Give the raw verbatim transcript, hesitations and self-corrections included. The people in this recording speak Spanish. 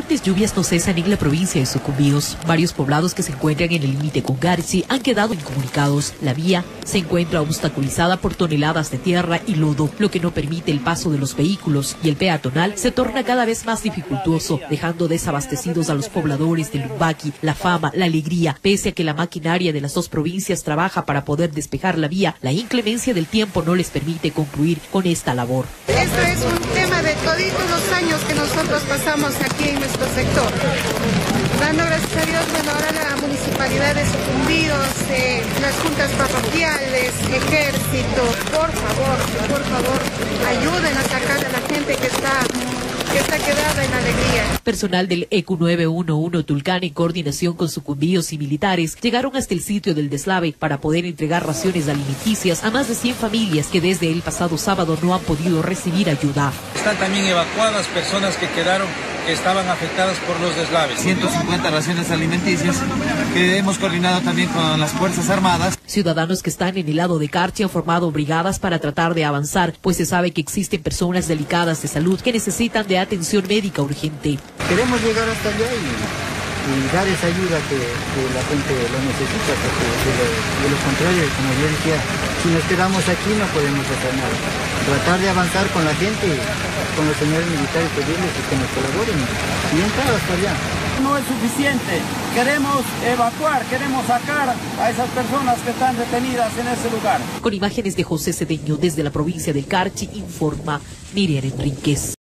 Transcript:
Fuertes lluvias no cesan en la provincia de Sucumbíos. Varios poblados que se encuentran en el límite con Garci han quedado incomunicados. La vía se encuentra obstaculizada por toneladas de tierra y lodo, lo que no permite el paso de los vehículos, y el peatonal se torna cada vez más dificultoso, dejando desabastecidos a los pobladores de Lumbaqui, La Fama, La Alegría. Pese a que la maquinaria de las dos provincias trabaja para poder despejar la vía, la inclemencia del tiempo no les permite concluir con esta labor. Esto es un tema de toditos los años que nosotros pasamos aquí en nuestro sector. Dando gracias a Dios, bueno, ahora la municipalidad de Sucumbíos, eh, las juntas parroquiales, ejército, por favor, por favor, ayuden a sacar a la gente que está, que está quedada en Alegría. Personal del E Q nueve uno uno Tulcán, en coordinación con Sucumbíos y militares, llegaron hasta el sitio del deslave para poder entregar raciones alimenticias a más de cien familias que desde el pasado sábado no han podido recibir ayuda. Están también evacuadas personas que quedaron, que estaban afectadas por los deslaves. ciento cincuenta raciones alimenticias que hemos coordinado también con las Fuerzas Armadas. Ciudadanos que están en el lado de Carchi han formado brigadas para tratar de avanzar, pues se sabe que existen personas delicadas de salud que necesitan de atención médica urgente. Queremos llegar hasta allá y, y dar esa ayuda que, que la gente lo necesita, porque de lo, de lo contrario, como yo decía, si nos quedamos aquí no podemos hacer nada. Tratar de avanzar con la gente, con los señores militares, pedirles que nos colaboren y entrar hasta allá. No es suficiente, queremos evacuar, queremos sacar a esas personas que están detenidas en ese lugar. Con imágenes de José Cedeño desde la provincia del Carchi, informa Miriam Enríquez.